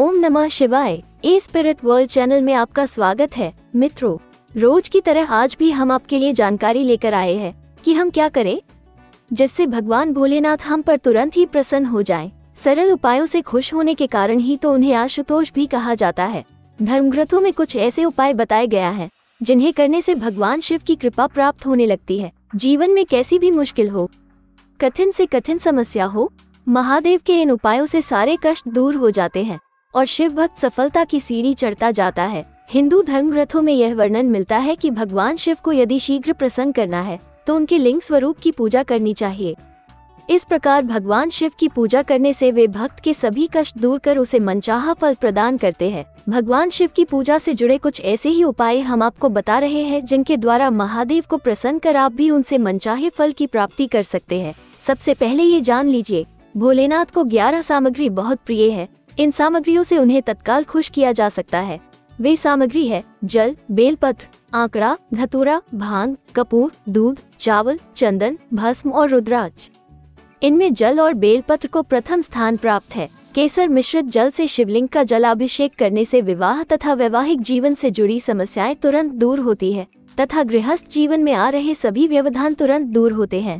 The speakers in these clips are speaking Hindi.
ओम नमः शिवाय। ए स्पिरिट वर्ल्ड चैनल में आपका स्वागत है। मित्रों, रोज की तरह आज भी हम आपके लिए जानकारी लेकर आए हैं कि हम क्या करें जिससे भगवान भोलेनाथ हम पर तुरंत ही प्रसन्न हो जाएं। सरल उपायों से खुश होने के कारण ही तो उन्हें आशुतोष भी कहा जाता है। धर्मग्रंथों में कुछ ऐसे उपाय बताए गया है जिन्हें करने से भगवान शिव की कृपा प्राप्त होने लगती है। जीवन में कैसी भी मुश्किल हो, कठिन से कठिन समस्या हो, महादेव के इन उपायों से सारे कष्ट दूर हो जाते हैं और शिव भक्त सफलता की सीढ़ी चढ़ता जाता है। हिंदू धर्मग्रंथों में यह वर्णन मिलता है कि भगवान शिव को यदि शीघ्र प्रसन्न करना है तो उनके लिंग स्वरूप की पूजा करनी चाहिए। इस प्रकार भगवान शिव की पूजा करने से वे भक्त के सभी कष्ट दूर कर उसे मनचाहा फल प्रदान करते हैं। भगवान शिव की पूजा से जुड़े कुछ ऐसे ही उपाय हम आपको बता रहे हैं जिनके द्वारा महादेव को प्रसन्न कर आप भी उनसे मनचाहे फल की प्राप्ति कर सकते हैं। सबसे पहले ये जान लीजिए, भोलेनाथ को 11 सामग्री बहुत प्रिय है। इन सामग्रियों से उन्हें तत्काल खुश किया जा सकता है। वे सामग्री है जल, बेलपत्र, आंकड़ा, धतूरा, भांग, कपूर, दूध, चावल, चंदन, भस्म और रुद्राक्ष। इनमें जल और बेलपत्र को प्रथम स्थान प्राप्त है। केसर मिश्रित जल से शिवलिंग का जलाभिषेक करने से विवाह तथा वैवाहिक जीवन से जुड़ी समस्याएं तुरंत दूर होती है तथा गृहस्थ जीवन में आ रहे सभी व्यवधान तुरंत दूर होते हैं।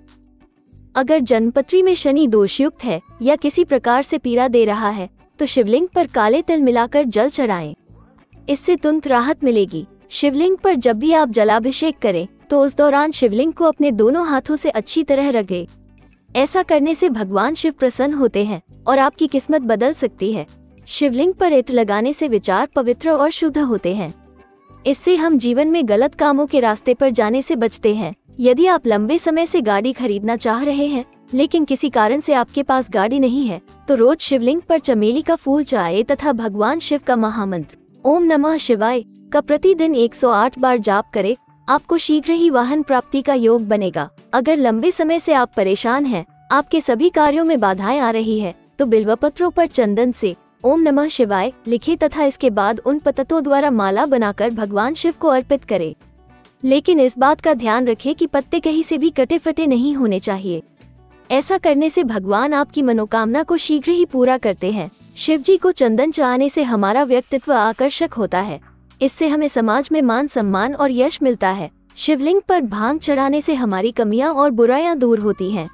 अगर जन्मपत्री में शनि दोषयुक्त है या किसी प्रकार से पीड़ा दे रहा है तो शिवलिंग पर काले तिल मिलाकर जल चढ़ाएं। इससे तुरंत राहत मिलेगी। शिवलिंग पर जब भी आप जलाभिषेक करें तो उस दौरान शिवलिंग को अपने दोनों हाथों से अच्छी तरह रगड़ें। ऐसा करने से भगवान शिव प्रसन्न होते हैं और आपकी किस्मत बदल सकती है। शिवलिंग पर इत्र लगाने से विचार पवित्र और शुद्ध होते हैं। इससे हम जीवन में गलत कामों के रास्ते पर जाने से बचते हैं। यदि आप लंबे समय से गाड़ी खरीदना चाह रहे हैं लेकिन किसी कारण से आपके पास गाड़ी नहीं है तो रोज शिवलिंग पर चमेली का फूल चढ़ाएं तथा भगवान शिव का महामंत्र ओम नमः शिवाय का प्रतिदिन 108 बार जाप करें। आपको शीघ्र ही वाहन प्राप्ति का योग बनेगा। अगर लंबे समय से आप परेशान हैं, आपके सभी कार्यों में बाधाएं आ रही है तो बिल्वपत्रों पर चंदन से ओम नमः शिवाय लिखे तथा इसके बाद उन पत्तों द्वारा माला बनाकर भगवान शिव को अर्पित करें। लेकिन इस बात का ध्यान रखें कि पत्ते कहीं से भी कटे फटे नहीं होने चाहिए। ऐसा करने से भगवान आपकी मनोकामना को शीघ्र ही पूरा करते हैं। शिव जी को चंदन चढ़ाने से हमारा व्यक्तित्व आकर्षक होता है। इससे हमें समाज में मान सम्मान और यश मिलता है। शिवलिंग पर भांग चढ़ाने से हमारी कमियां और बुराइयां दूर होती हैं।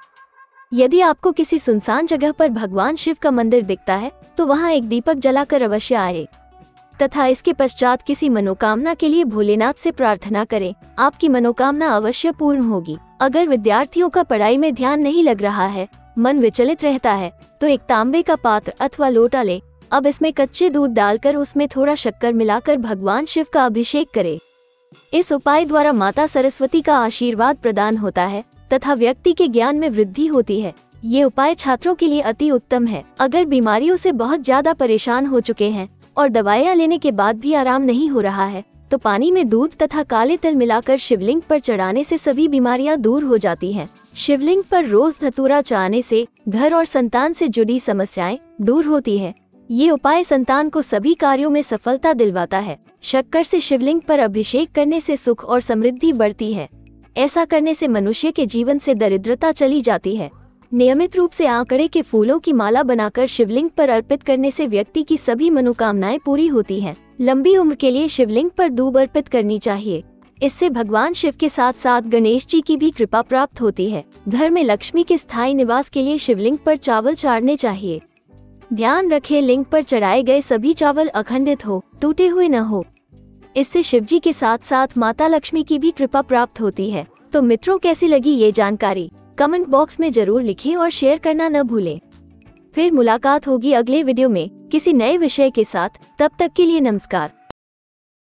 यदि आपको किसी सुनसान जगह पर भगवान शिव का मंदिर दिखता है तो वहां एक दीपक जलाकर अवश्य आए तथा इसके पश्चात किसी मनोकामना के लिए भोलेनाथ से प्रार्थना करें। आपकी मनोकामना अवश्य पूर्ण होगी। अगर विद्यार्थियों का पढ़ाई में ध्यान नहीं लग रहा है, मन विचलित रहता है तो एक तांबे का पात्र अथवा लोटा ले। अब इसमें कच्चे दूध डालकर उसमें थोड़ा शक्कर मिलाकर भगवान शिव का अभिषेक करें। इस उपाय द्वारा माता सरस्वती का आशीर्वाद प्रदान होता है तथा व्यक्ति के ज्ञान में वृद्धि होती है। ये उपाय छात्रों के लिए अति उत्तम है। अगर बीमारियों से बहुत ज्यादा परेशान हो चुके हैं और दवाइयाँ लेने के बाद भी आराम नहीं हो रहा है तो पानी में दूध तथा काले तिल मिलाकर शिवलिंग पर चढ़ाने से सभी बीमारियां दूर हो जाती हैं। शिवलिंग पर रोज धतूरा चढ़ाने से घर और संतान से जुड़ी समस्याएं दूर होती है। ये उपाय संतान को सभी कार्यों में सफलता दिलवाता है। शक्कर से शिवलिंग पर अभिषेक करने से सुख और समृद्धि बढ़ती है। ऐसा करने से मनुष्य के जीवन से दरिद्रता चली जाती है। नियमित रूप से आंकड़े के फूलों की माला बनाकर शिवलिंग पर अर्पित करने से व्यक्ति की सभी मनोकामनाएं पूरी होती हैं। लंबी उम्र के लिए शिवलिंग पर दूब अर्पित करनी चाहिए। इससे भगवान शिव के साथ साथ गणेश जी की भी कृपा प्राप्त होती है। घर में लक्ष्मी के स्थायी निवास के लिए शिवलिंग पर चावल चाढ़ने चाहिए। ध्यान रखें, लिंग पर चढ़ाए गए सभी चावल अखंडित हो, टूटे हुए न हो। इससे शिव जी के साथ साथ माता लक्ष्मी की भी कृपा प्राप्त होती है। तो मित्रों, कैसी लगी ये जानकारी? कमेंट बॉक्स में जरूर लिखें और शेयर करना न भूलें। फिर मुलाकात होगी अगले वीडियो में किसी नए विषय के साथ। तब तक के लिए नमस्कार।